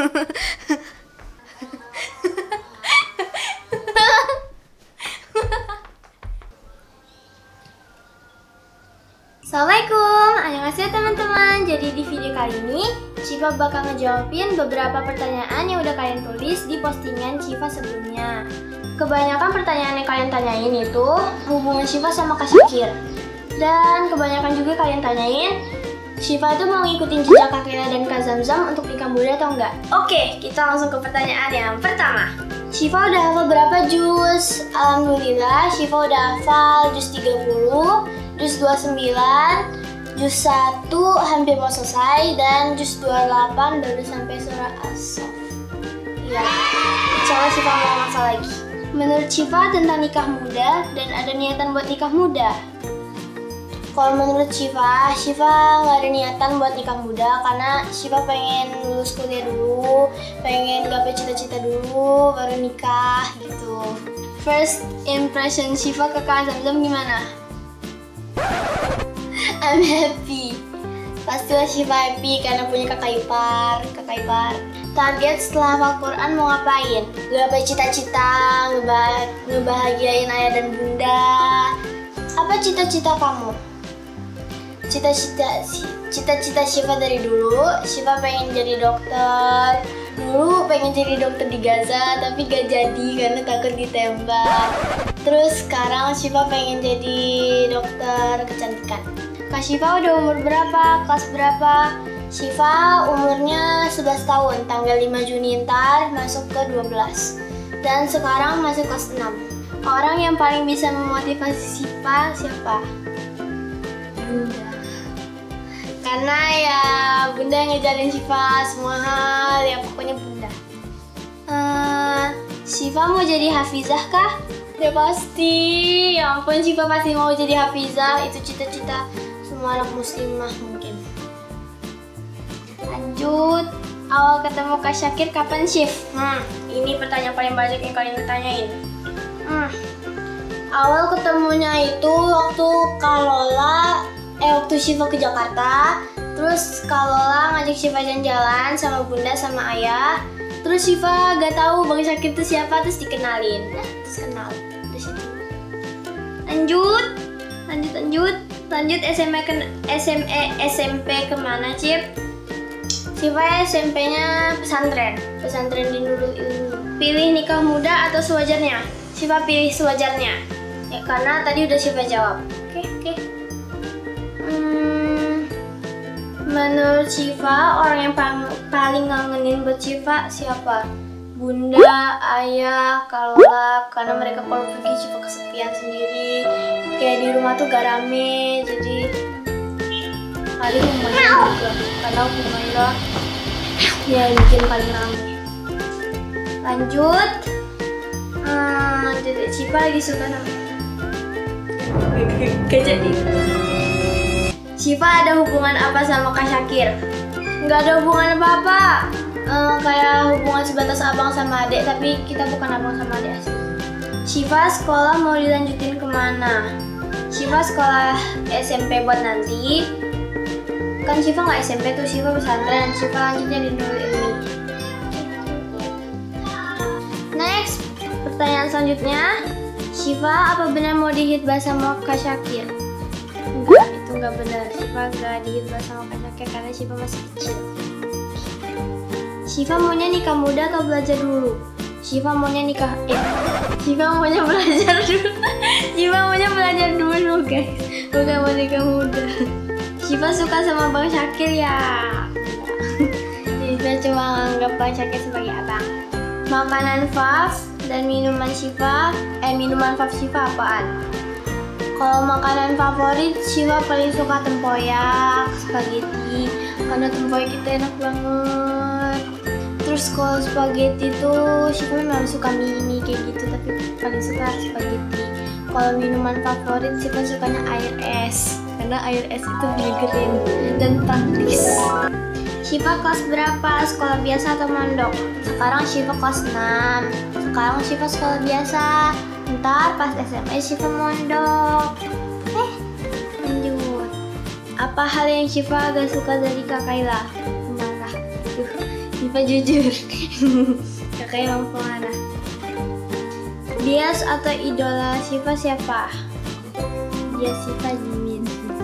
Assalamualaikum, annyeonghaseyo teman-teman. Jadi di video kali ini Syifa bakal ngejawabin beberapa pertanyaan yang udah kalian tulis di postingan Syifa sebelumnya. Kebanyakan pertanyaan yang kalian tanyain itu hubungan Syifa sama Kak Syakir. Dan kebanyakan juga kalian tanyain Syifa itu mau ngikutin jejak Kak Kayla dan Kak Zamzam untuk nikah muda atau enggak? Oke, kita langsung ke pertanyaan yang pertama. Syifa udah hafal berapa jus? Alhamdulillah, Syifa udah hafal jus 30, jus 29, jus 1 hampir mau selesai, dan jus 28 baru sampai surah As-Saff. Iya, insya Syifa mau hafal lagi. Menurut Syifa tentang nikah muda dan ada niatan buat nikah muda? Kalau menurut Syifa nggak ada niatan buat nikah muda karena Syifa pengen lulus kuliah dulu, pengen gapai cita-cita dulu, baru nikah gitu. First impression Syifa ke Kak Zamzam gimana? I'm happy. Pastilah Syifa happy karena punya kakak ipar. Target setelah hafal Quran mau ngapain? Gapai cita-cita, ngebahagiain ayah dan bunda. Apa cita-cita kamu? Cita-cita Syifa dari dulu, Syifa pengen jadi dokter. Dulu pengen jadi dokter di Gaza, tapi gak jadi karena takut ditembak. Terus sekarang Syifa pengen jadi dokter kecantikan. Kak Syifa udah umur berapa? Kelas berapa? Syifa umurnya 11 tahun, tanggal 5 Juni ntar masuk ke 12. Dan sekarang masuk kelas 6. Orang yang paling bisa memotivasi Syifa siapa? Bunda. Karena ya bunda yang ngejarin Syifa semua hal, ya pokoknya bunda. Syifa mau jadi hafizah kah? Ya pasti, ya ampun Syifa pasti mau jadi hafizah, itu cita-cita semua anak muslimah mungkin. Lanjut, awal ketemu Kak Syakir kapan Syif? Ini pertanyaan paling banyak yang kalian tanyain. Awal ketemunya itu waktu waktu Syifa ke Jakarta, terus Kak Lola ngajak Syifa jalan-jalan sama bunda sama ayah. Terus Syifa gak tahu Bang Syakir itu siapa, terus dikenalin. Terus kenal. Terus itu. Lanjut SMP kemana Cip? Syifa SMP-nya pesantren di Nurul Ilmi. Pilih nikah muda atau sewajarnya? Syifa pilih sewajarnya. Ya karena tadi udah Syifa jawab. Oke. Menurut Syifa, orang yang paling ngangenin buat Syifa siapa? Bunda, ayah, Kak Lola, karena mereka kalau pergi Syifa kesepian sendiri. Kayak di rumah tuh gak rame, jadi paling Humaira juga. Karena Humaira ya bikin paling rame. Lanjut, jadi Syifa lagi suka sama gak jadi. Syifa ada hubungan apa sama Kak Syakir? Nggak ada hubungan apa-apa. Kayak hubungan sebatas abang sama adik, tapi kita bukan abang sama adik asli. Syifa sekolah mau dilanjutin kemana? Syifa sekolah SMP buat nanti. Kan Syifa nggak SMP tuh, Syifa pesantren. Syifa lanjutnya di Nurul Ilmi. Next, pertanyaan selanjutnya. Syifa apa benar mau dihitbah sama Kak Syakir? Enggak, itu nggak benar. Syifa nggak dihitbah sama Kak Syakir karena Syifa masih kecil. Syifa maunya nikah muda atau belajar dulu? Syifa maunya belajar dulu. Syifa maunya belajar dulu guys, bukan mau nikah muda. Syifa suka sama Bang Syakir ya? Syifa cuma anggap Bang Syakir sebagai abang. Makanan fav dan minuman favorit Syifa apaan? Kalau makanan favorit, Syifa paling suka tempoyak, spaghetti, karena tempoyak itu enak banget. Terus kalau spaghetti tuh Syifa memang suka mie kayak gitu, tapi paling suka spaghetti. Kalau minuman favorit Syifa sukanya air es, karena air es itu menyegerin dan praktis. Syifa kelas berapa? Sekolah biasa atau mondok? Sekarang Syifa kelas 6. Sekarang Syifa sekolah biasa. Ntar pas SMA Syifa mondok. Lanjut. Apa hal yang Syifa agak suka dari Kak Kayla? Marah. Syifa jujur. Kakaknya mau kemana? Bias atau idola Syifa siapa? Bias Syifa Jimin.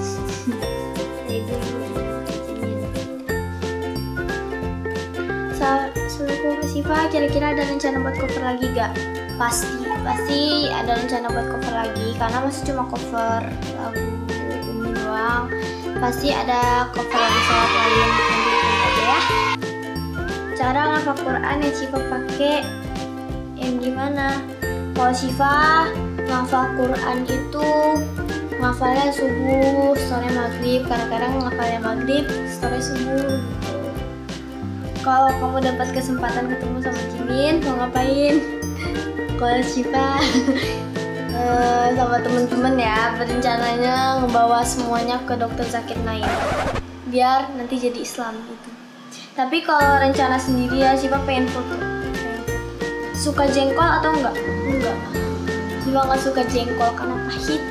Selaku Syifa kira-kira ada rencana buat cover lagi gak? Pasti ada rencana buat cover lagi karena masih cuma cover lagu Umi doang. Pasti ada cover lagu sholat lain nanti aja ya. Cara ngafal Quran yang Syifa pakai yang gimana? Kalau Syifa ngafal Quran itu ngafalnya subuh, sore maghrib, kadang-kadang ngafalnya maghrib, sore subuh. Kalau kamu dapat kesempatan ketemu sama Jimin, mau ngapain? Kalau Syifa sama temen-temen ya, berencananya ngebawa semuanya ke Dr. Zakir Naik biar nanti jadi Islam gitu. Tapi kalau rencana sendiri ya, Syifa pengen foto. Suka jengkol atau enggak? Enggak. Syifa nggak suka jengkol karena pahit.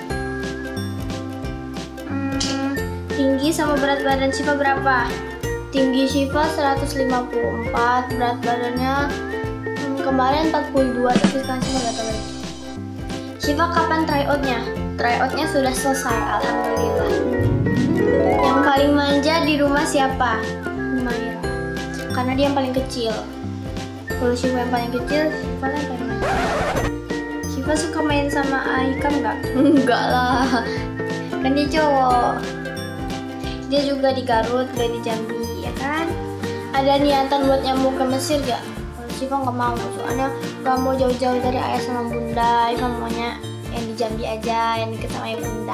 Tinggi sama berat badan Syifa berapa? Tinggi Syifa 154, berat badannya kemarin 42, tapi sekarang Syifa nggak tahu lagi. Syifa kapan tryoutnya? Tryoutnya sudah selesai, alhamdulillah. Yang paling manja di rumah siapa? Humaira, karena dia yang paling kecil. Kalau Syifa yang paling kecil, Syifa yang paling manja. Syifa suka main sama Aikam nggak? Enggak lah, kan dia cowok. Dia juga di Garut, gak di Jambi, ya kan? Ada niatan buat nyambung ke Mesir gak? Kalau Syifa nggak mau, soalnya nggak mau jauh-jauh dari ayah sama bunda. Syifa maunya yang di Jambi aja, yang deket sama bunda.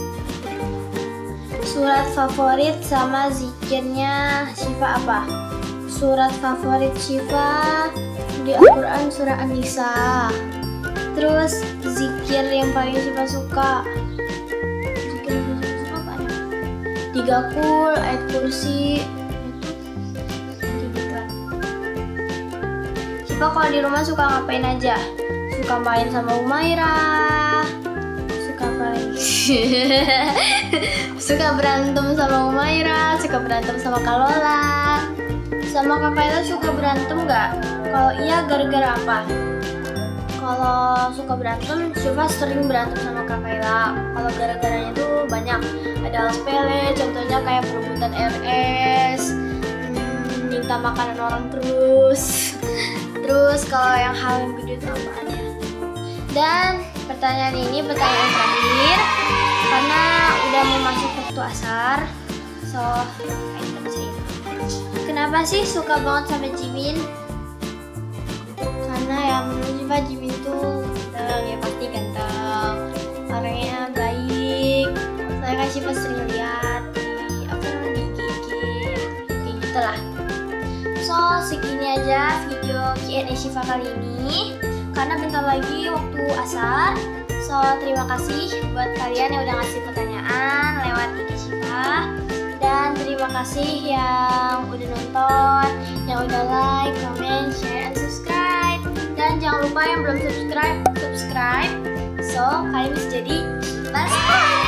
Surat favorit sama zikirnya Syifa apa? Surat favorit Syifa di Al-Quran surah An-Nisa. Terus zikir yang paling Syifa suka, tiga kul, ayat kursi, gitu. Syifa kalau di rumah suka ngapain aja? Suka main sama Humaira, suka apa lagi? Suka berantem sama Humaira, suka berantem sama Kalola. Sama Kak Kaila suka berantem nggak? Kalau iya, gara-gara apa? Kalau suka berantem, Syifa sering berantem sama Kak Kaila. Kalau gara-garanya tuh banyak. Ada hal sepele, contohnya kayak perebutan RS, minta makanan orang terus. Terus kalau yang hal yang gede itu apaan ya? Dan pertanyaan ini pertanyaan terakhir karena udah mau masuk waktu asar. So, kita bisa ini. Kenapa sih suka banget sama Jimin? Karena yang menurut Syifa Jimin tuh ya pasti ganteng, orangnya baik. Soalnya kan Syifa sering lihat di IG kayak gitu lah. So segini aja video Q&A Syifa kali ini, karena bentar lagi waktu asar. So terima kasih buat kalian yang udah ngasih pertanyaan lewat IG Syifa. Dan terima kasih yang udah nonton, yang udah like, comment, share, and subscribe. Dan jangan lupa yang belum subscribe. So kalian bisa jadi Syifa.